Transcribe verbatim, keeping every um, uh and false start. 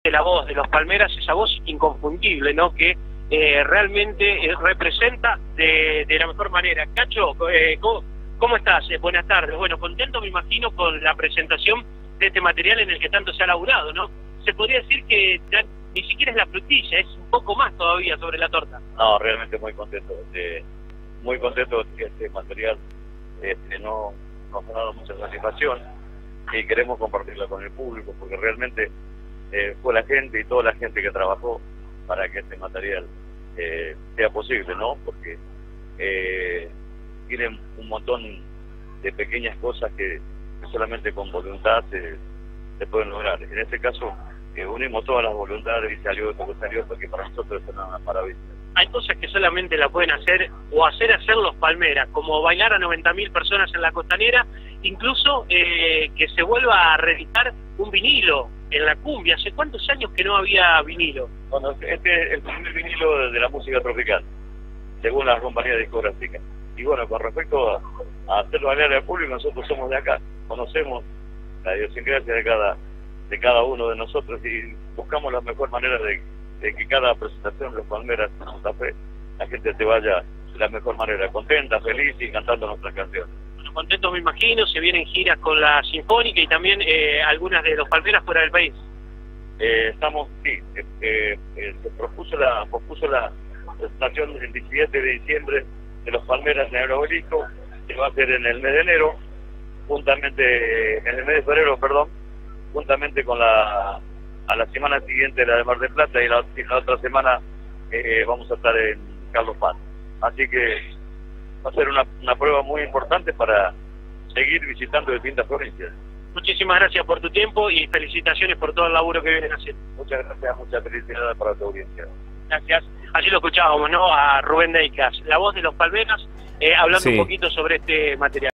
la voz de los Palmeras, esa voz inconfundible, ¿no? Que eh, realmente eh, representa de, de la mejor manera. Cacho, eh, ¿cómo, ¿cómo estás? Eh, buenas tardes. Bueno, contento me imagino con la presentación de este material en el que tanto se ha laburado, ¿no? Se podría decir que ya ni siquiera es la frutilla, es un poco más todavía sobre la torta. No, realmente muy contento, este, muy contento que este material este, no, nos ha dado mucha satisfacción y queremos compartirla con el público porque realmente eh, fue la gente y toda la gente que trabajó para que este material eh, sea posible, ¿no? Porque eh, tienen un montón de pequeñas cosas que, que solamente con voluntad se, se pueden lograr. En este caso eh, unimos todas las voluntades y salió lo que salió, porque para nosotros es una maravilla. Hay cosas que solamente la pueden hacer o hacer hacer los Palmeras, como bailar a noventa mil personas en la Costanera, incluso eh, que se vuelva a reeditar un vinilo en la cumbia. ¿Hace cuántos años que no había vinilo? Bueno, este es el primer vinilo de, de la música tropical, según las compañías discográficas. Y bueno, con respecto a, a hacerlo bailar al público, nosotros somos de acá, conocemos la idiosincrasia de cada, de cada uno de nosotros y buscamos la mejor manera de, de que cada presentación de los Palmeras en Santa Fe, la gente se vaya de la mejor manera, contenta, feliz y cantando nuestras canciones. Bueno, contentos me imagino, se vienen giras con la Sinfónica y también eh, algunas de los Palmeras fuera del país. Eh, estamos, sí, eh, eh, eh, se propuso la, propuso la presentación el diecisiete de diciembre de los Palmeras en el Obelisco, que va a ser en el mes de enero, juntamente, en el mes de febrero, perdón, juntamente con la, a la semana siguiente la de Mar del Plata y la, y la otra semana eh, vamos a estar en Carlos Paz. Así que va a ser una, una prueba muy importante para seguir visitando distintas provincias. Muchísimas gracias por tu tiempo y felicitaciones por todo el laburo que vienen haciendo. Muchas gracias, mucha felicidad para tu audiencia. Gracias. Así lo escuchábamos, ¿no? A Rubén Deicas, la voz de los Palmeras, eh, hablando Sí. un poquito sobre este material.